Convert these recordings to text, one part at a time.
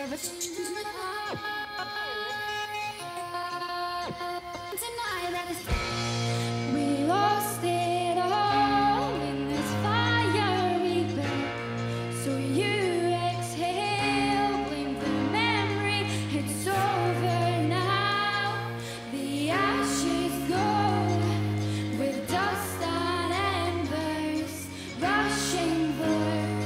We lost it all in this fire we built. So you exhale, blame the memory. It's over now. The ashes go with dust and embers rushing blue.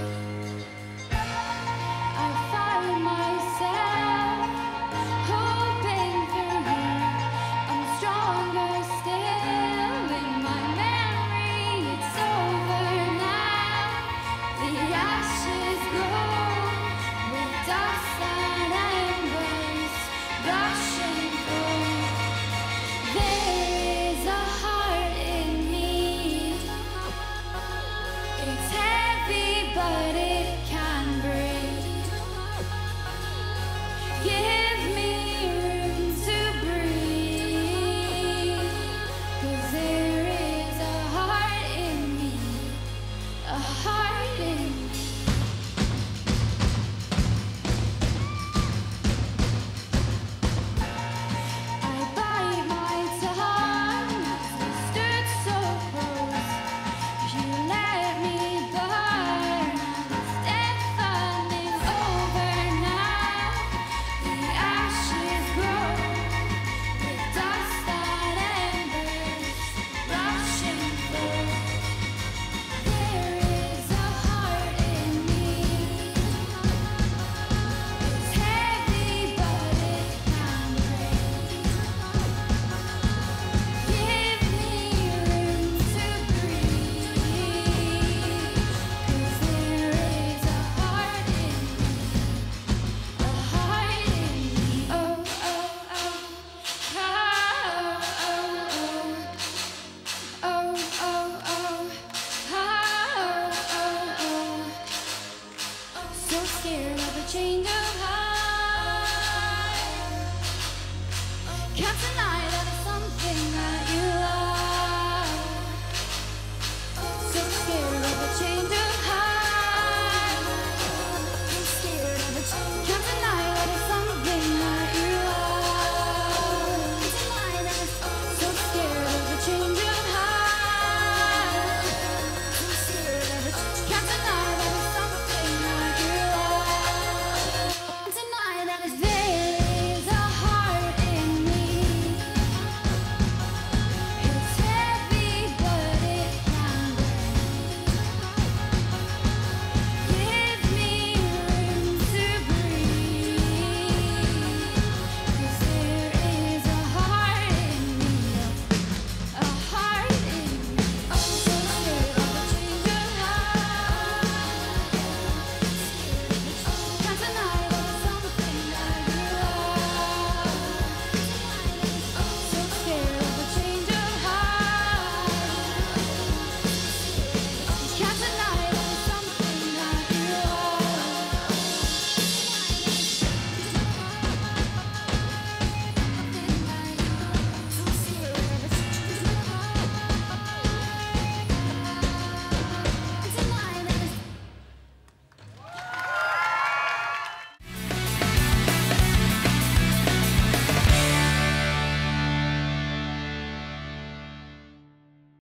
I find myself hoping through you. I'm stronger still in my memory. It's over now. The ashes go with dust and embers rushing through. There is a heart in me. It's heavy, but